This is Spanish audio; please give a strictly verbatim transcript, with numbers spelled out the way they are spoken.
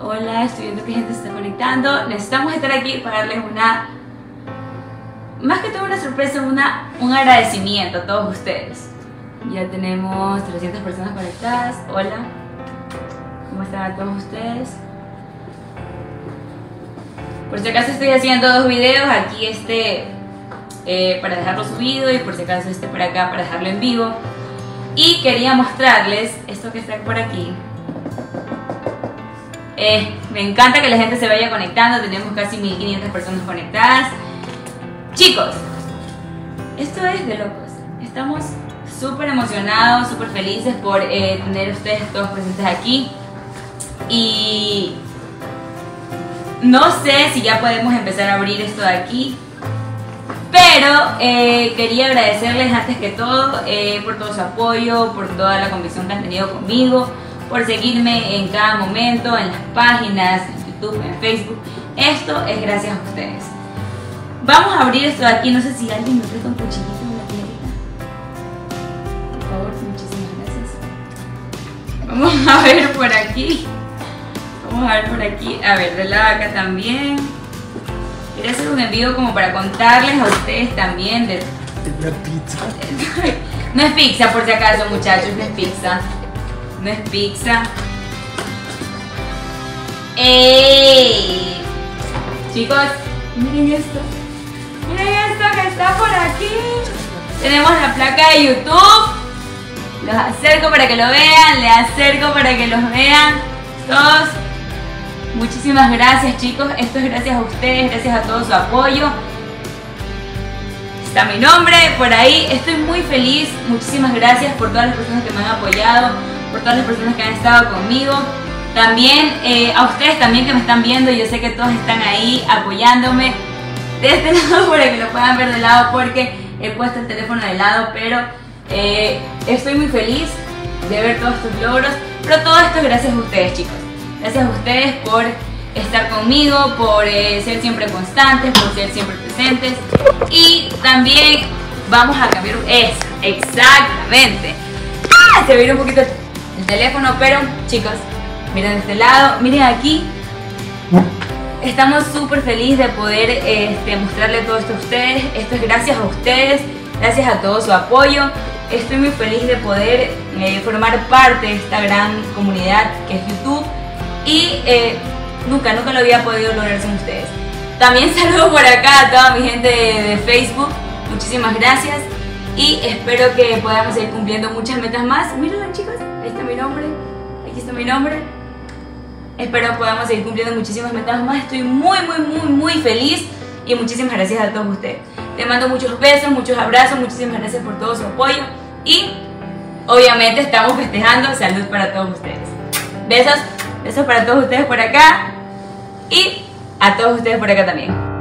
Hola, estoy viendo que gente se está conectando. Necesitamos estar aquí para darles una, más que todo una sorpresa, una, un agradecimiento a todos ustedes. Ya tenemos trescientas personas conectadas. Hola, ¿cómo están todos ustedes? Por si acaso estoy haciendo dos videos, aquí este eh, para dejarlo subido y por si acaso este por acá para dejarlo en vivo. Y quería mostrarles esto que está por aquí. Eh, me encanta que la gente se vaya conectando, tenemos casi mil quinientas personas conectadas. Chicos, esto es de locos. Estamos súper emocionados, súper felices por eh, tener ustedes todos presentes aquí. Y no sé si ya podemos empezar a abrir esto de aquí, pero eh, quería agradecerles antes que todo eh, por todo su apoyo, por toda la convicción que han tenido conmigo, por seguirme en cada momento, en las páginas, en YouTube, en Facebook. Esto es gracias a ustedes. Vamos a abrir esto de aquí, no sé si alguien me presta un cuchillito o una tijerita. Por favor, muchísimas gracias. Vamos a ver por aquí. Vamos a ver por aquí, a ver, de la acá también. Quería hacer un envío como para contarles a ustedes también de... La pizza. No es pizza por si acaso, muchachos, no es pizza. No es pizza. ¡Ey! Chicos, miren esto. Miren esto que está por aquí. Tenemos la placa de YouTube. Los acerco para que lo vean, les acerco para que los vean todos. Muchísimas gracias, chicos, esto es gracias a ustedes, gracias a todo su apoyo. Está mi nombre por ahí, estoy muy feliz. Muchísimas gracias por todas las personas que me han apoyado, por todas las personas que han estado conmigo. También eh, a ustedes también que me están viendo, yo sé que todos están ahí apoyándome de este lado para que lo puedan ver de lado porque he puesto el teléfono de lado, pero eh, estoy muy feliz de ver todos estos logros, pero todo esto es gracias a ustedes, chicos. Gracias a ustedes por estar conmigo, por eh, ser siempre constantes, por ser siempre presentes. Y también vamos a cambiar eso, exactamente. ¡Ah! Se ve un poquito el teléfono, pero chicos, miren de este lado, miren aquí. Estamos súper felices de poder este, mostrarle todo esto a ustedes. Esto es gracias a ustedes, gracias a todo su apoyo. Estoy muy feliz de poder eh, formar parte de esta gran comunidad que es YouTube. Y eh, nunca, nunca lo había podido lograr sin ustedes. También saludo por acá a toda mi gente de, de Facebook. Muchísimas gracias. Y espero que podamos ir cumpliendo muchas metas más. Mírenlo, chicos, ahí está mi nombre. Aquí está mi nombre. Espero podamos seguir cumpliendo muchísimas metas más. Estoy muy, muy, muy, muy feliz. Y muchísimas gracias a todos ustedes. Les mando muchos besos, muchos abrazos. Muchísimas gracias por todo su apoyo. Y obviamente estamos festejando. Salud para todos ustedes. Besos. Besos para todos ustedes por acá y a todos ustedes por acá también.